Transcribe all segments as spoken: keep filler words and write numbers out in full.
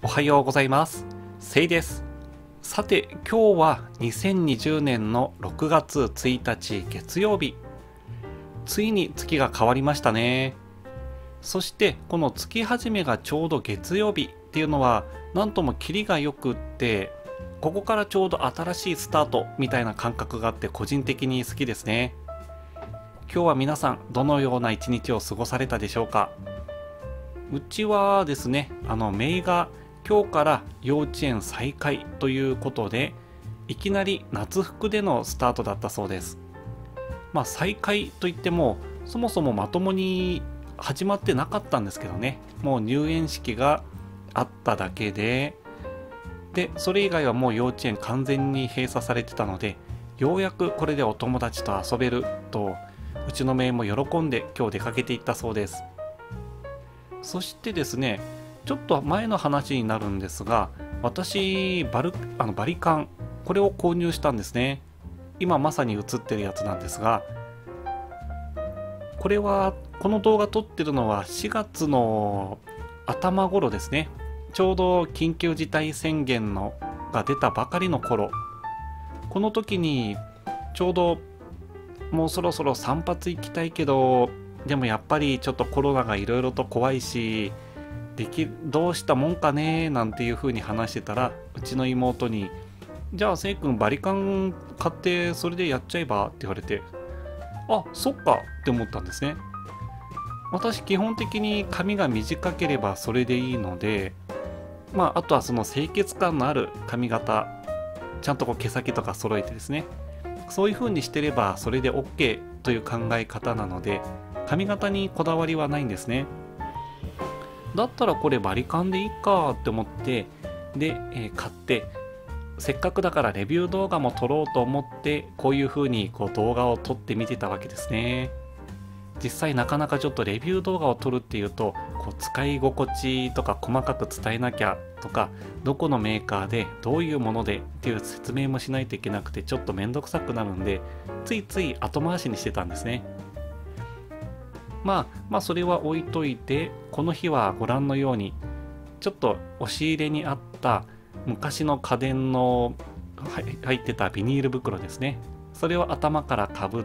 おはようございます。せいです。さて、今日はにせんにじゅうねんのろくがつついたち月曜日。ついに月が変わりましたね。そしてこの月始めがちょうど月曜日っていうのはなんともキリがよくって、ここからちょうど新しいスタートみたいな感覚があって個人的に好きですね。今日は皆さんどのような一日を過ごされたでしょうか。うちはですね、あの姪が今日から幼稚園再開ということで、いきなり夏服でのスタートだったそうです。まあ再開といってもそもそもまともに始まってなかったんですけどね、もう入園式があっただけで、でそれ以外はもう幼稚園完全に閉鎖されてたので、ようやくこれでお友達と遊べると、うちの姪も喜んで今日出かけていったそうです。そしてですね、ちょっと前の話になるんですが、私バルあのバリカン、これを購入したんですね。今まさに映ってるやつなんですが、これはこの動画撮ってるのはしがつの頭頃ですね。ちょうど緊急事態宣言のが出たばかりの頃、この時にちょうどもうそろそろ散髪行きたいけど、でもやっぱりちょっとコロナがいろいろと怖いし、できどうしたもんかねなんていう風に話してたら、うちの妹にじゃあせい君バリカン買ってそれでやっちゃえばって言われて、あ、そっかって思ったんですね。私基本的に髪が短ければそれでいいので、まああとはその清潔感のある髪型、ちゃんとこう毛先とか揃えてですね、そういう風にしてればそれで OK という考え方なので、髪型にこだわりはないんですね。だったらこれバリカンでいいかって思って、で、えー買って、せっかくだからレビュー動画も撮ろうと思って、こういう風にこう動画を撮ってみてたわけですね。実際なかなかちょっとレビュー動画を撮るっていうと、こう使い心地とか細かく伝えなきゃとか、どこのメーカーでどういうものでっていう説明もしないといけなくて、ちょっとめんどくさくなるんで、ついつい後回しにしてたんですね。まあまあそれは置いといて、この日はご覧のようにちょっと押し入れにあった昔の家電の入ってたビニール袋ですね、それを頭からかぶって、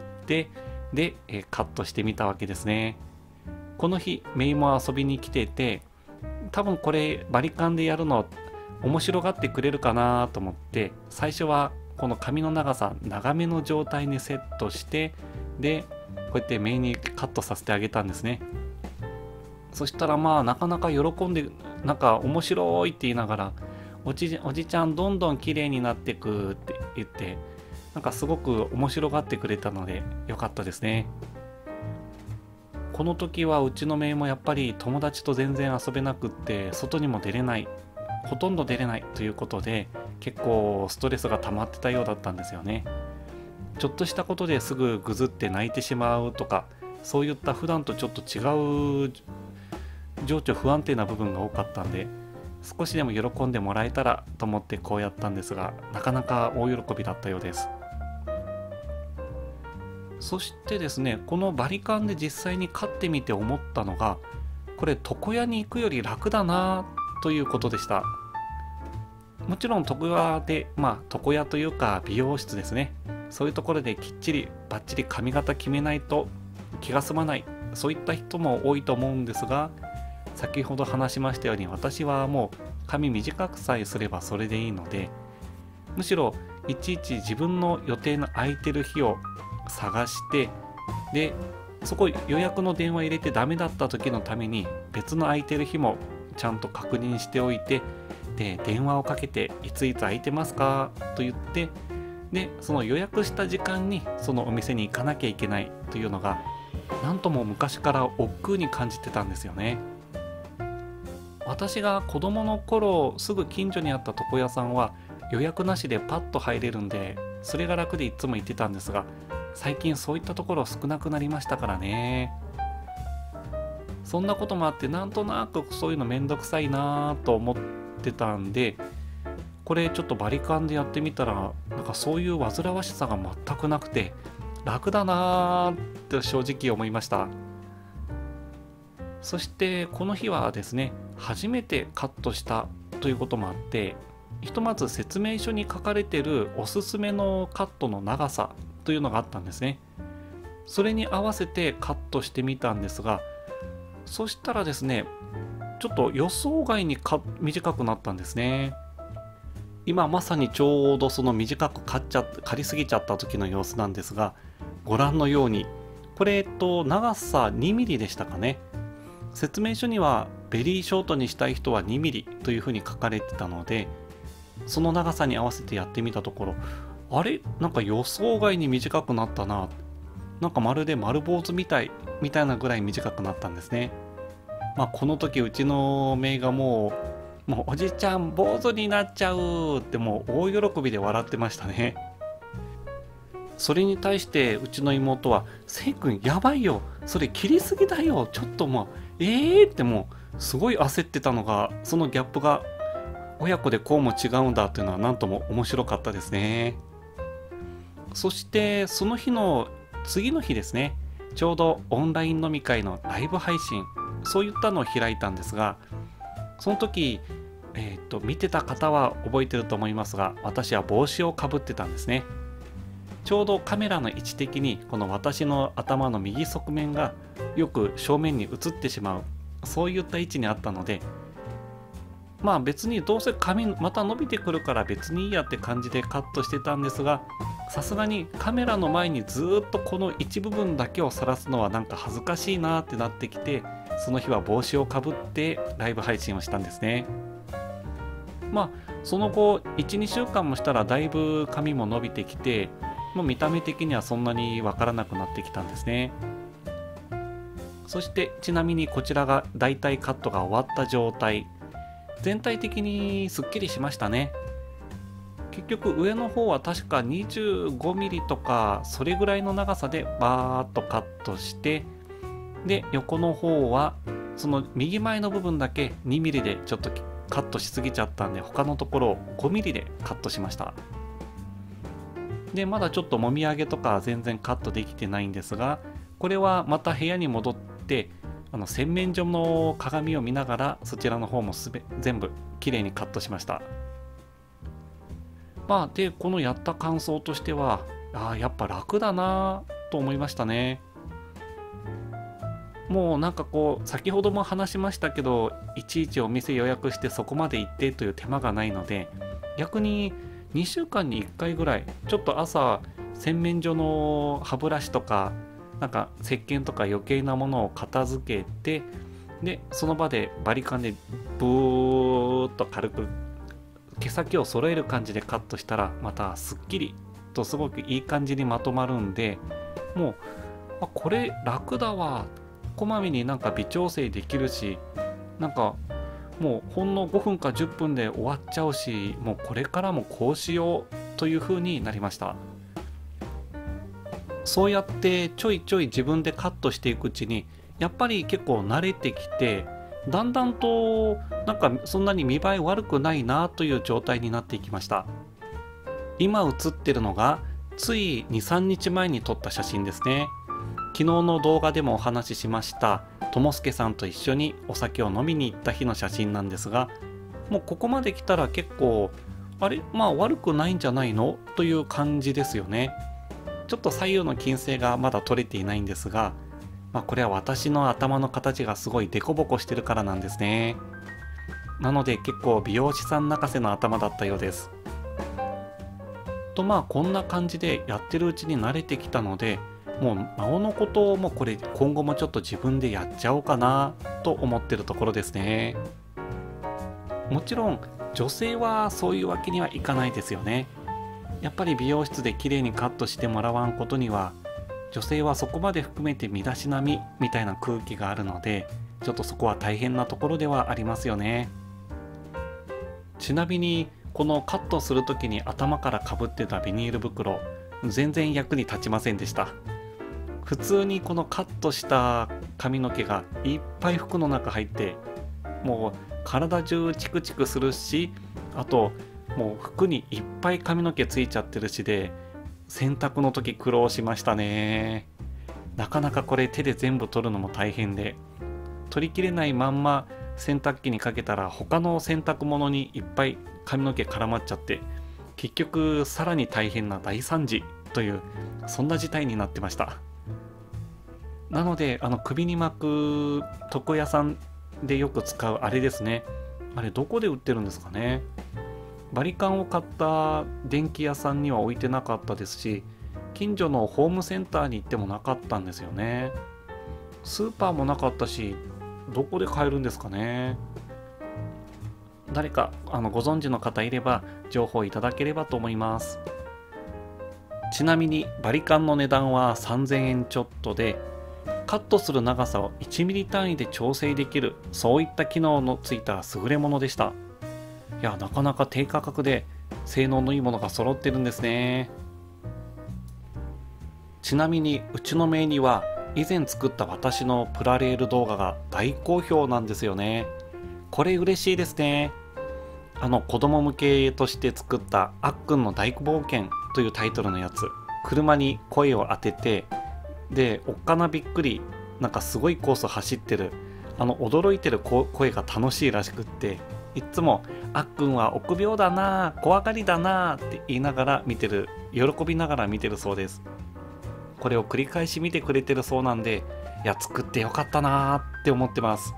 でえカットしてみたわけですね。この日メイも遊びに来てて、多分これバリカンでやるの面白がってくれるかなと思って、最初はこの髪の長さ長めの状態にセットして、でこうやってメイにカットさせてあげたんですね。そしたらまあなかなか喜んで、なんか面白いって言いながら、おじおじちゃんどんどん綺麗になってくって言って、なんかすごく面白がってくれたのでよかったですね。この時はうちの姪もやっぱり友達と全然遊べなくって、外にも出れない、ほとんど出れないということで、結構ストレスが溜まってたようだったんですよね。ちょっとしたことですぐぐずって泣いてしまうとか、そういった普段とちょっと違う情緒不安定な部分が多かったんで、少しでも喜んでもらえたらと思ってこうやったんですが、なかなか大喜びだったようです。そしてですね、このバリカンで実際に飼ってみて思ったのが、これ床屋に行くより楽だなということでした。もちろん床屋で、まあ床屋というか美容室ですね、そういうところできっちりバッチリ髪型決めないと気が済まない、そういった人も多いと思うんですが、先ほど話しましたように私はもう髪短くさえすればそれでいいので、むしろいちいち自分の予定の空いてる日を探して、でそこ予約の電話入れてダメだった時のために別の空いてる日もちゃんと確認しておいて、で電話をかけていついつ空いてますかと言って、でその予約した時間にそのお店に行かなきゃいけないというのが、なんとも昔から億劫に感じてたんですよね。私が子供の頃すぐ近所にあった床屋さんは予約なしでパッと入れるんで、それが楽でいつも行ってたんですが、最近そういったところ少なくなりましたからね。そんなこともあって、なんとなくそういうのめんどくさいなと思ってたんで、これちょっとバリカンでやってみたら、なんかそういう煩わしさが全くなくて楽だなーって正直思いました。そしてこの日はですね、初めてカットしたということもあって、ひとまず説明書に書かれているおすすめのカットの長さというのがあったんですね。それに合わせてカットしてみたんですが、そしたらですね、ちょっと予想外にか短くなったんですね。今まさにちょうどその短く刈っちゃ刈りすぎちゃった時の様子なんですが、ご覧のようにこれ、えっと、長さにミリでしたかね。説明書にはベリーショートにしたい人はにミリというふうに書かれてたので、その長さに合わせてやってみたところ、あれなんか予想外に短くなったな、なんかまるで丸坊主みたいみたいなぐらい短くなったんですね。まあこの時うちの姪がもうもうおじちゃん坊主になっちゃうってもう大喜びで笑ってましたね。それに対してうちの妹はせい君やばいよ、それ切りすぎだよ、ちょっともうえーってもうすごい焦ってたのが、そのギャップが親子でこうも違うんだっていうのはなんとも面白かったですね。そしてその日の次の日ですね、ちょうどオンライン飲み会のライブ配信、そういったのを開いたんですが、その時、えー、っと見てた方は覚えてると思いますが、私は帽子をかぶってたんですね。ちょうどカメラの位置的にこの私の頭の右側面がよく正面に映ってしまう、そういった位置にあったので、まあ別にどうせ髪また伸びてくるから別にいいやって感じでカットしてたんですが、さすがにカメラの前にずっとこの一部分だけを晒すのはなんか恥ずかしいなってなってきて、その日は帽子をかぶってライブ配信をしたんですね。まあその後いち、にしゅうかんもしたらだいぶ髪も伸びてきて、もう見た目的にはそんなにわからなくなってきたんですね。そしてちなみにこちらがだいたいカットが終わった状態、全体的にすっきりしましたね。結局上の方は確かにじゅうごミリとかそれぐらいの長さでバーッとカットして、で横の方はその右前の部分だけにミリでちょっとカットしすぎちゃったんで、他のところをごミリでカットしました。でまだちょっともみあげとか全然カットできてないんですが、これはまた部屋に戻ってあの洗面所の鏡を見ながらそちらの方もすべ全部きれいにカットしました。まあでこのやった感想としては、ああやっぱ楽だなと思いましたね。もうなんかこう先ほども話しましたけど、いちいちお店予約してそこまで行ってという手間がないので、逆ににしゅうかんにいっかいぐらいちょっと朝洗面所の歯ブラシとかなんか石鹸とか余計なものを片付けて、でその場でバリカンでブーッと軽く毛先を揃える感じでカットしたら、またすっきりとすごくいい感じにまとまるんで、もうあこれ楽だわ、こまめになんか微調整できるし、なんかもうほんのごふんかじゅっぷんで終わっちゃうし、もうこれからもこうしようという風になりました。そうやってちょいちょい自分でカットしていくうちに、やっぱり結構慣れてきて、だんだんとなんかそんなに見栄え悪くないなという状態になっていきました。今写ってるのがついに、さんにちまえに撮った写真ですね。昨日の動画でもお話ししましたともすけさんと一緒にお酒を飲みに行った日の写真なんですが、もうここまで来たら結構あれまあ悪くないんじゃないのという感じですよね。ちょっと左右の均整がまだ取れていないんですが、まあ、これは私の頭の形がすごいデコボコしてるからなんですね。なので結構美容師さん泣かせの頭だったようです。とまあこんな感じでやってるうちに慣れてきたので、もうなおのこともこれ今後もちょっと自分でやっちゃおうかなと思ってるところですね。もちろん女性はそういうわけにはいかないですよね。やっぱり美容室で綺麗にカットしてもらわんことには、女性はそこまで含めて身だしなみみたいな空気があるので、ちょっとそこは大変なところではありますよね。ちなみにこのカットする時に頭からかぶってたビニール袋、全然役に立ちませんでした。普通にこのカットした髪の毛がいっぱい服の中入って、もう体中チクチクするし、あともう服にいっぱい髪の毛ついちゃってるしで、洗濯の時苦労しましたね。なかなかこれ手で全部取るのも大変で、取りきれないまんま洗濯機にかけたら他の洗濯物にいっぱい髪の毛絡まっちゃって、結局さらに大変な大惨事という、そんな事態になってました。なのであの首に巻く床屋さんでよく使うあれですね、あれどこで売ってるんですかね。バリカンを買った電気屋さんには置いてなかったですし、近所のホームセンターに行ってもなかったんですよね。スーパーもなかったし、どこで買えるんですかね。誰かあのご存知の方いれば情報いただければと思います。ちなみにバリカンの値段はさんぜんえんちょっとで、カットする長さをいちミリ単位で調整できる、そういった機能のついた優れものでした。いや、なかなか低価格で性能のいいものが揃ってるんですね。ちなみにうちの姪には以前作った私のプラレール動画が大好評なんですよね。これ嬉しいですね。あの子供向けとして作ったあっくんの大冒険というタイトルのやつ、車に声を当てて、でおっかなびっくり、なんかすごいコース走ってる、あの驚いてる声が楽しいらしくって、いつもあっくんは臆病だな、怖がりだなって言いながら見てる、喜びながら見てるそうです。これを繰り返し見てくれてるそうなんで、いや作ってよかったなって思ってます。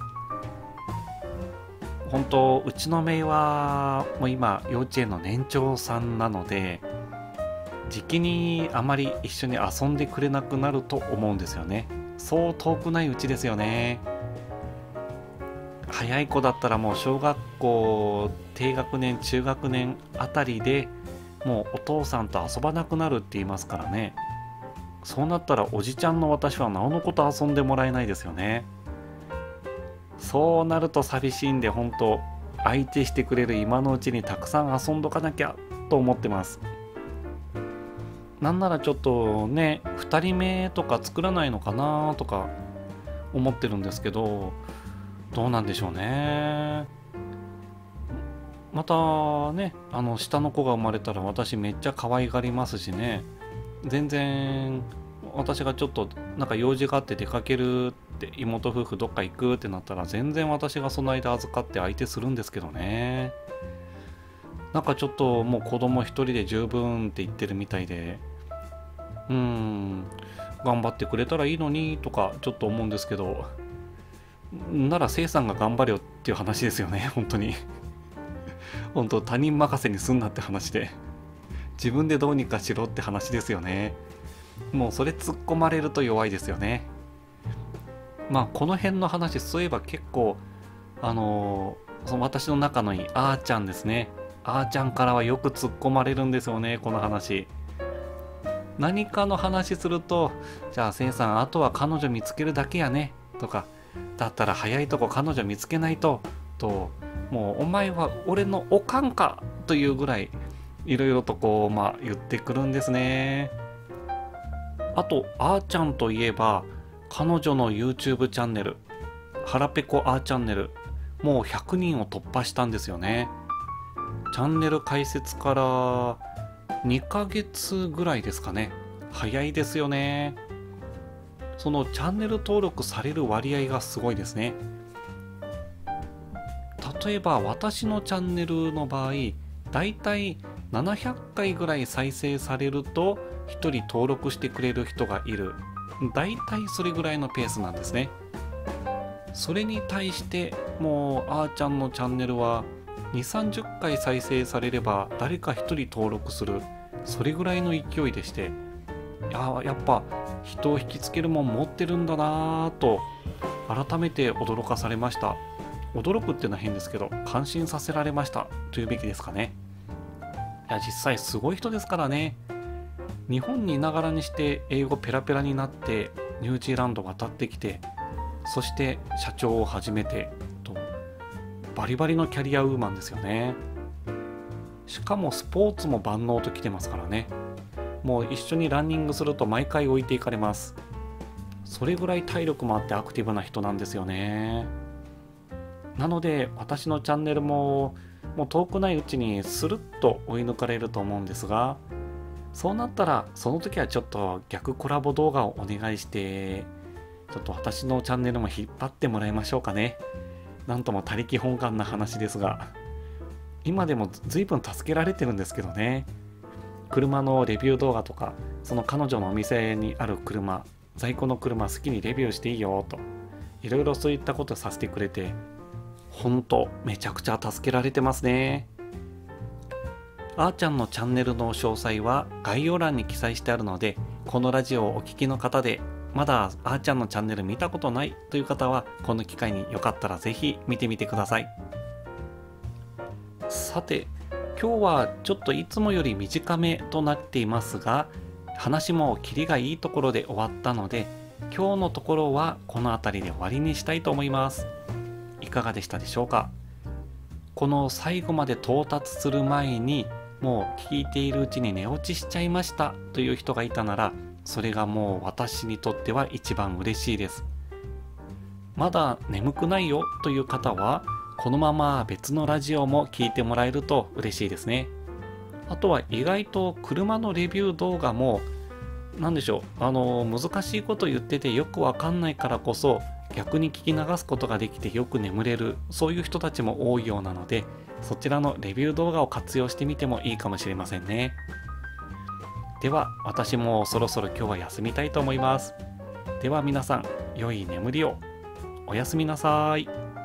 本当うちの姪はもう今幼稚園の年長さんなので、時期にあまり一緒に遊んでくれなくなると思うんですよね。そう遠くないうちですよね。早い子だったらもう小学校低学年中学年あたりでもうお父さんと遊ばなくなるって言いますからね。そうなったらおじちゃんの私はなおのこと遊んでもらえないですよね。そうなると寂しいんで、本当相手してくれる今のうちにたくさん遊んどかなきゃと思ってます。なんならちょっとねふたりめとか作らないのかなとか思ってるんですけど、どうなんでしょうね。またね、あの下の子が生まれたら私めっちゃ可愛がりますしね。全然私がちょっとなんか用事があって出かけるって、妹夫婦どっか行くってなったら全然私がその間預かって相手するんですけどね。なんかちょっともう子供一人で十分って言ってるみたいで、うーん頑張ってくれたらいいのにとかちょっと思うんですけど、ならせいさんが頑張れよっていう話ですよね。本当に本当他人任せにすんなって話で、自分でどうにかしろって話ですよね。もうそれ突っ込まれると弱いですよね。まあこの辺の話、そういえば結構あのー、その私の仲のいいあーちゃんですね、あーちゃんからはよく突っ込まれるんですよね、この話。何かの話すると、じゃあせいさんあとは彼女見つけるだけやねとか、だったら早いとこ彼女見つけないとと、もうお前は俺のおかんかというぐらいいろいろとこうまあ言ってくるんですね。あとあーちゃんといえば彼女の YouTube チャンネル、はらぺこあーチャンネル、もうひゃくにんを突破したんですよね。チャンネル開設からにかげつぐらいですかね。早いですよね。そのチャンネル登録される割合がすごいですね。例えば私のチャンネルの場合、だいたいななひゃっかいぐらい再生されるとひとり登録してくれる人がいる。だいたいそれぐらいのペースなんですね。それに対してもうあーちゃんのチャンネルはにじゅう、さんじゅっかい再生されれば誰かひとり登録する、それぐらいの勢いでして、ややっぱ人を引きつけるもん持ってるんだなぁと改めて驚かされました。驚くっていうのは変ですけど、感心させられましたというべきですかね。いや実際すごい人ですからね。日本にいながらにして英語ペラペラになってニュージーランド渡ってきて、そして社長を始めてと、バリバリのキャリアウーマンですよね。しかもスポーツも万能と来てますからね。もう一緒にランニングすると毎回置いていかれます。それぐらい体力もあってアクティブな人なんですよね。なので私のチャンネルももう遠くないうちにスルッと追い抜かれると思うんですが、そうなったらその時はちょっと逆コラボ動画をお願いして、ちょっと私のチャンネルも引っ張ってもらいましょうかね。 なんとも他力本願な話ですが、今でも随分助けられてるんですけどね。車のレビュー動画とか、その彼女のお店にある車、在庫の車好きにレビューしていいよと、いろいろそういったことさせてくれて、ほんとめちゃくちゃ助けられてますね。あーちゃんのチャンネルの詳細は概要欄に記載してあるので、このラジオをお聞きの方でまだあーちゃんのチャンネル見たことないという方は、この機会によかったらぜひ見てみてください。さて、今日はちょっといつもより短めとなっていますが、話もキリがいいところで終わったので、今日のところはこの辺りで終わりにしたいと思います。いかがでしたでしょうか。この最後まで到達する前にもう聞いているうちに寝落ちしちゃいましたという人がいたなら、それがもう私にとっては一番嬉しいです。まだ眠くないよという方は、このまま別のラジオも聞いてもらえると嬉しいですね。あとは意外と車のレビュー動画も、何でしょう、あの難しいこと言っててよくわかんないからこそ、逆に聞き流すことができてよく眠れる、そういう人たちも多いようなので、そちらのレビュー動画を活用してみてもいいかもしれませんね。では私もそろそろ今日は休みたいと思います。では皆さん、良い眠りを。おやすみなさい。